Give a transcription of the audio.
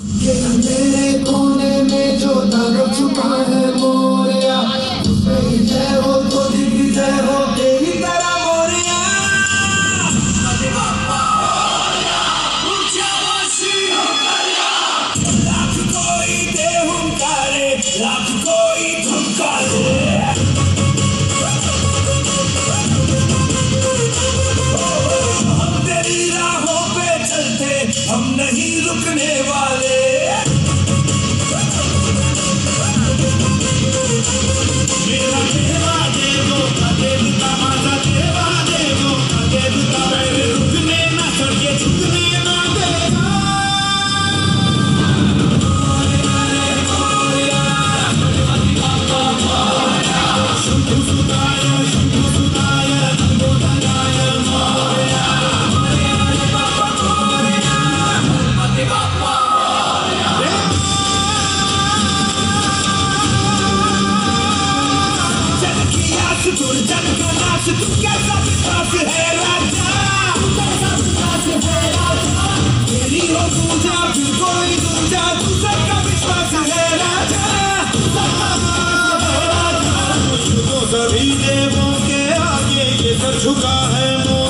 मेरे कोने में जो दर्द छुपा है मोरिया, उसमें ही जय हो तो दिख जय हो तेरी तरह मोरिया। लाख कोई दे हुंकारे, लाख कोई धमका दे, हम तेरी राहों पे चलते, हम नहीं रुकने वाले। मेरा देवा देवो का देवता, माता देवा देवो का देवता, मेरे रुकने ना सके, झुकने ना देगा। शंभु सुताय, शंभु सुताय, नमोदनाय मोरया, मोरया बाबा मोरया, गणपति बाप्पा मोरया। जग की आस छोड़ जग का नाश, तू कैसा विश्वास है राजा, तू कैसा विश्वास है राजा, तेरी हो पूजा फिर कोई दूजा, तू सबका विश्वास है राजा, तू सबका विश्वास है राजा। मुझको सभी देवों के आगे ये सर झुका है मोर।